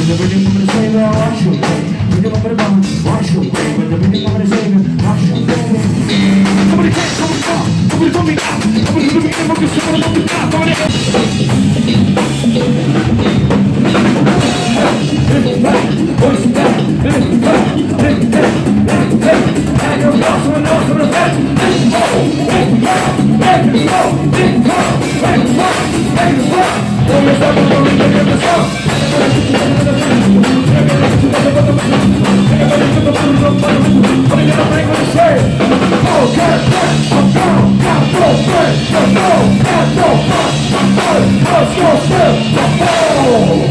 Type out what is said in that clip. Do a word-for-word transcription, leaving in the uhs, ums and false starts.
the rhythm of the savior, wash your way. Rhythm of the bomb, wash your way. With the rhythm of the savior, wash your way. Somebody can't come down, somebody come me out. Somebody come me in, focus, somebody come me out. Somebody come voice back, lift back, lift back, lift back. And you're lost, someone else on the back. Let's go, let's go, let's go, let's go, let's go, let's go. Don't miss out, don't miss out, let's go. Let's go,